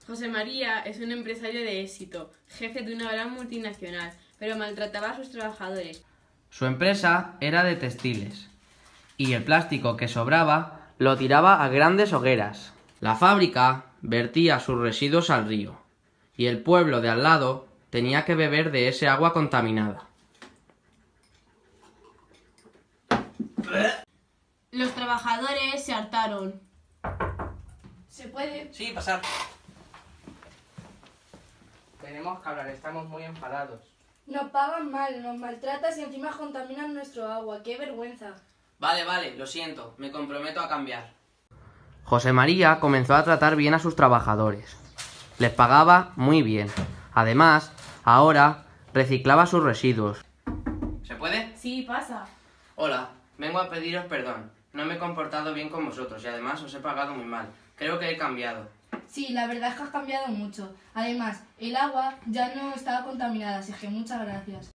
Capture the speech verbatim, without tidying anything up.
José María es un empresario de éxito, jefe de una gran multinacional, pero maltrataba a sus trabajadores. Su empresa era de textiles y el plástico que sobraba lo tiraba a grandes hogueras. La fábrica vertía sus residuos al río y el pueblo de al lado tenía que beber de ese agua contaminada. Los trabajadores se hartaron. ¿Se puede? Sí, pasar. Tenemos que hablar, estamos muy enfadados. Nos pagan mal, nos maltratas y encima contaminan nuestro agua. ¡Qué vergüenza! Vale, vale, lo siento, me comprometo a cambiar. José María comenzó a tratar bien a sus trabajadores. Les pagaba muy bien. Además, ahora reciclaba sus residuos. ¿Se puede? Sí, pasa. Hola, vengo a pediros perdón. No me he comportado bien con vosotros y además os he pagado muy mal. Creo que he cambiado. Sí, la verdad es que has cambiado mucho. Además, el agua ya no estaba contaminada, así que muchas gracias.